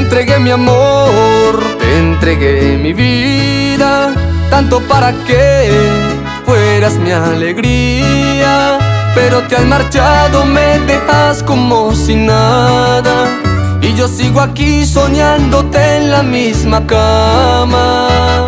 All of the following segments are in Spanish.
entregué mi amor, te entregué mi vida, tanto para que fueras mi alegría. Pero te has marchado, me dejas como si nada, y yo sigo aquí soñándote en la misma cama.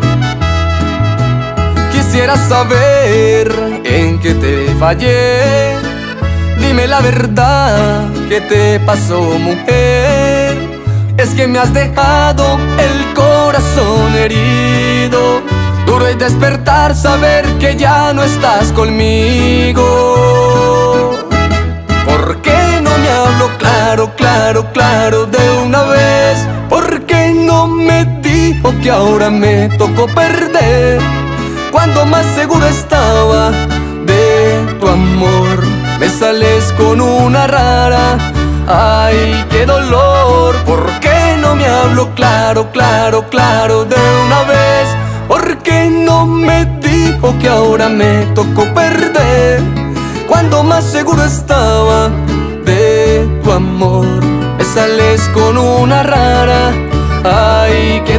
Quisiera saber en qué te fallé, dime la verdad, ¿qué te pasó, mujer? Es que me has dejado el corazón herido. Duro es despertar, saber que ya no estás conmigo. ¿Por qué no me hablo claro, claro, claro de una vez? ¿Por qué no me dijo que ahora me tocó perder? Cuando más seguro estaba de tu amor, me sales con una rara. Ay, qué dolor. ¿Por qué no me hablo claro, claro, claro de una vez? ¿Por qué no me dijo que ahora me tocó perder? Cuando más seguro estaba de tu amor, me sales con una rara. Ay, qué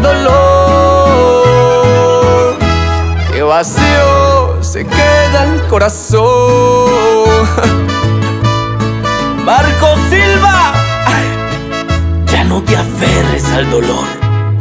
dolor. Qué vacío se queda el corazón. Marco Silva, ya no te aferres al dolor.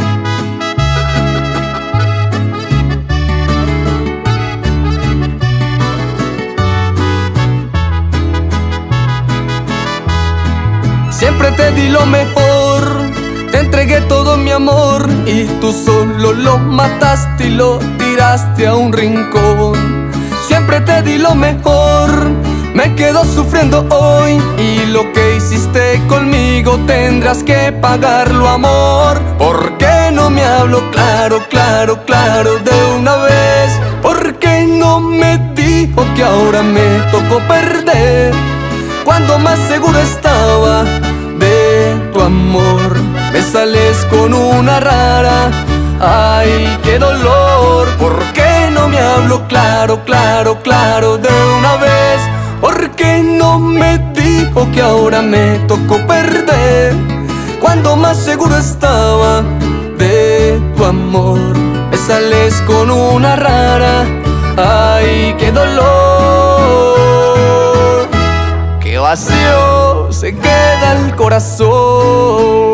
Siempre te di lo mejor, te entregué todo mi amor, y tú solo lo mataste y lo tiraste a un rincón. Siempre te di lo mejor, me quedo sufriendo hoy, y lo que hiciste conmigo tendrás que pagarlo, amor. ¿Por qué no me hablo claro, claro, claro de una vez? ¿Por qué no me dijo que ahora me tocó perder? Cuando más seguro estaba de tu amor, me sales con una rara. Ay, qué dolor. ¿Por qué no me hablo claro, claro, claro de una vez? ¿Por qué no me dijo que ahora me tocó perder? Cuando más seguro estaba de tu amor, me sales con una rara. Ay, qué dolor. Qué vacío se queda el corazón.